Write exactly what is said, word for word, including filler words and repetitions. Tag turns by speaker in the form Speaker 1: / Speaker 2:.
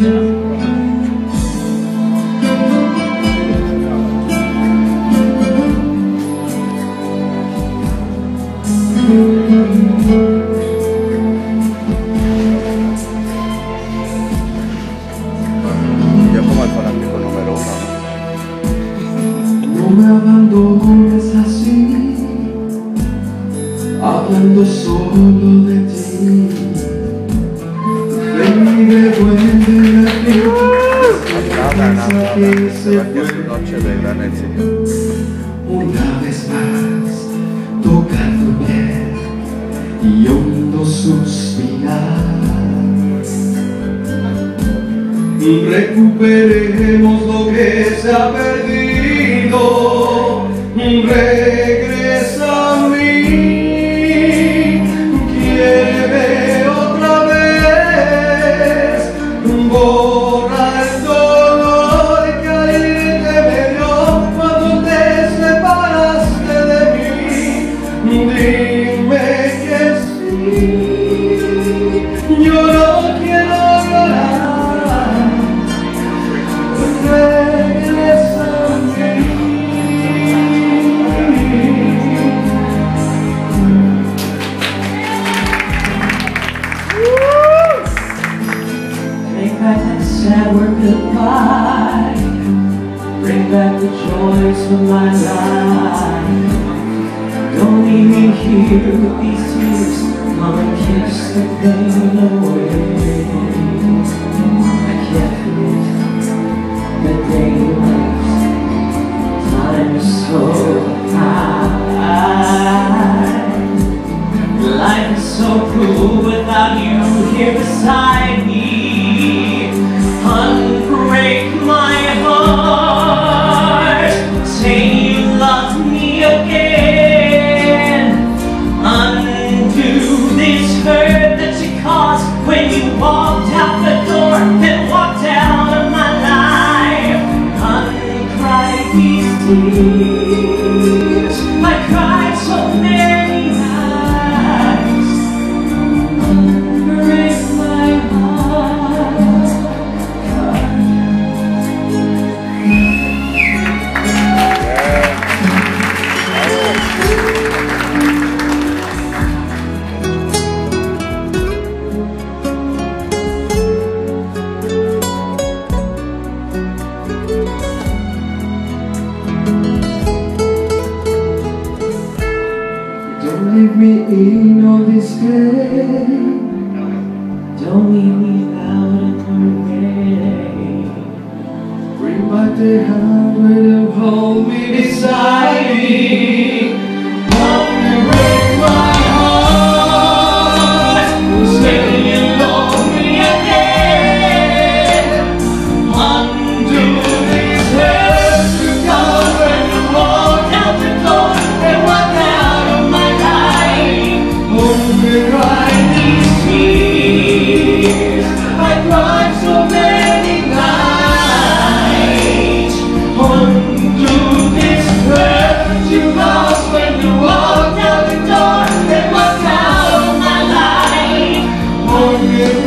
Speaker 1: Yo como el fanático número uno,
Speaker 2: ¿no? No me abandones así, hablando solo de ti. Ven y devuelve aquel que se fue.
Speaker 1: noche de gran éxito.
Speaker 2: Una vez más, tocar tu piel y hondo suspirar. Recuperemos lo que se ha perdido. Regresa a mí. Quiéreme otra vez. Borra el dolor que ayer te me dio cuando te separaste de mí. Dime que sí. Yo no quiero llorar.
Speaker 3: Sad word goodbye. Bring back the joys of my life. Don't leave me here with these tears. Come and kiss the pain away. I can't forget the daylight. Time is so high. Life is so cruel without you here beside me. Unbreak my heart. Say you love me again. Undo this hurt that you caused when you walked out the door and walked out of my life. Uncry these tears. I cried so many nights. Unbreak my heart.
Speaker 2: Don't leave me in all this pain.
Speaker 3: Don't leave me out in the rain.
Speaker 2: Bring back the hand when you hold me beside me. Break my heart. Say you love me again. Undo this hurt you caused when you walked out the door and walked out of my life. Only cry these tears. I cried so many nights. Undo this hurt you caused when you walked out the door and walked out of my life. Only